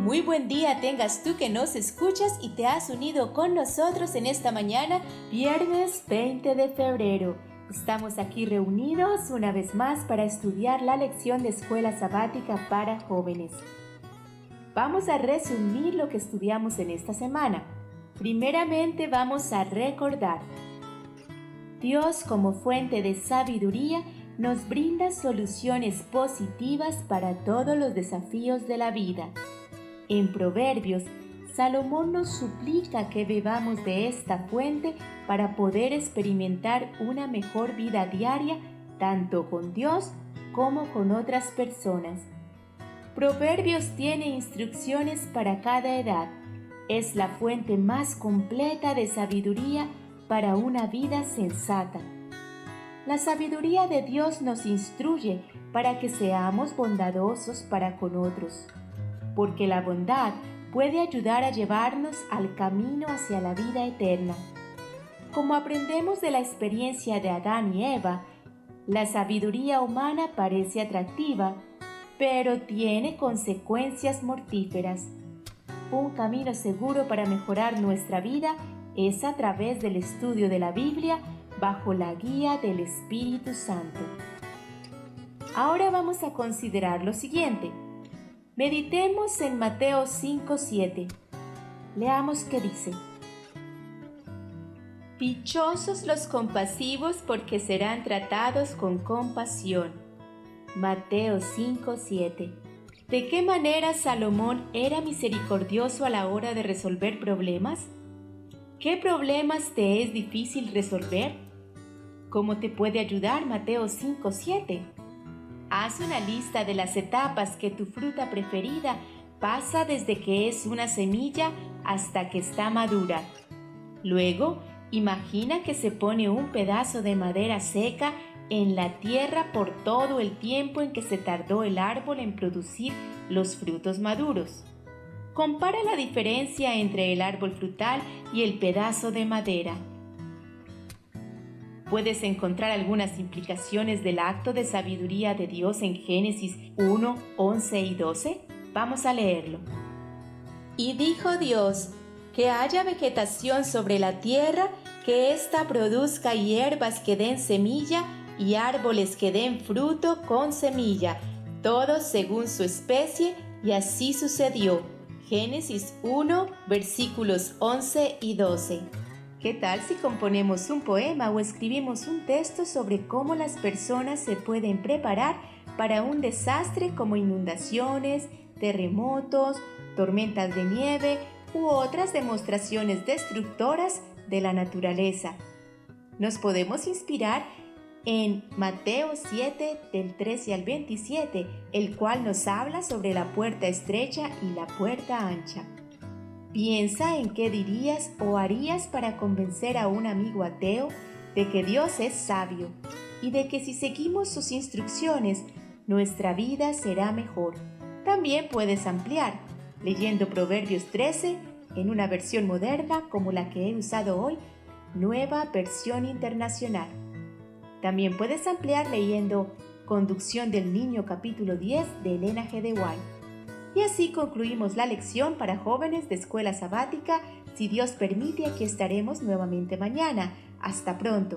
Muy buen día tengas tú que nos escuchas y te has unido con nosotros en esta mañana, viernes 20 de febrero. Estamos aquí reunidos una vez más para estudiar la lección de escuela sabática para jóvenes. Vamos a resumir lo que estudiamos en esta semana. Primeramente vamos a recordar. Dios, como fuente de sabiduría, nos brinda soluciones positivas para todos los desafíos de la vida. En Proverbios, Salomón nos suplica que bebamos de esta fuente para poder experimentar una mejor vida diaria, tanto con Dios como con otras personas. Proverbios tiene instrucciones para cada edad. Es la fuente más completa de sabiduría para una vida sensata. La sabiduría de Dios nos instruye para que seamos bondadosos para con otros, porque la bondad puede ayudar a llevarnos al camino hacia la vida eterna. Como aprendemos de la experiencia de Adán y Eva, la sabiduría humana parece atractiva, pero tiene consecuencias mortíferas. Un camino seguro para mejorar nuestra vida es a través del estudio de la Biblia bajo la guía del Espíritu Santo. Ahora vamos a considerar lo siguiente. Meditemos en Mateo 5:7. Leamos qué dice. Dichosos los compasivos porque serán tratados con compasión. Mateo 5:7. ¿De qué manera Salomón era misericordioso a la hora de resolver problemas? ¿Qué problemas te es difícil resolver? ¿Cómo te puede ayudar Mateo 5:7? Haz una lista de las etapas que tu fruta preferida pasa desde que es una semilla hasta que está madura. Luego, imagina que se pone un pedazo de madera seca en la tierra por todo el tiempo en que se tardó el árbol en producir los frutos maduros. Compara la diferencia entre el árbol frutal y el pedazo de madera. ¿Puedes encontrar algunas implicaciones del acto de sabiduría de Dios en Génesis 1, 11 y 12? Vamos a leerlo. Y dijo Dios, que haya vegetación sobre la tierra, que ésta produzca hierbas que den semilla y árboles que den fruto con semilla, todos según su especie, y así sucedió. Génesis 1, versículos 11 y 12. ¿Qué tal si componemos un poema o escribimos un texto sobre cómo las personas se pueden preparar para un desastre como inundaciones, terremotos, tormentas de nieve u otras demostraciones destructoras de la naturaleza? Nos podemos inspirar en Mateo 7, del 13 al 27, el cual nos habla sobre la puerta estrecha y la puerta ancha. Piensa en qué dirías o harías para convencer a un amigo ateo de que Dios es sabio y de que si seguimos sus instrucciones, nuestra vida será mejor. También puedes ampliar, leyendo Proverbios 13 en una versión moderna como la que he usado hoy, Nueva Versión Internacional. También puedes ampliar leyendo Conducción del Niño capítulo 10 de Elena G. de White. Y así concluimos la lección para jóvenes de escuela sabática. Si Dios permite, aquí estaremos nuevamente mañana. Hasta pronto.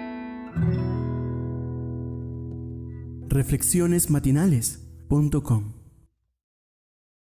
Reflexionesmatinales.com